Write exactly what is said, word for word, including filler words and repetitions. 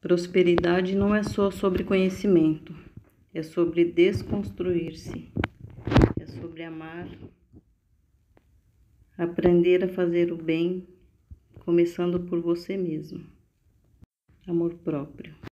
Prosperidade não é só sobre conhecimento, é sobre desconstruir-se, é sobre amar, aprender a fazer o bem, começando por você mesmo. Amor próprio.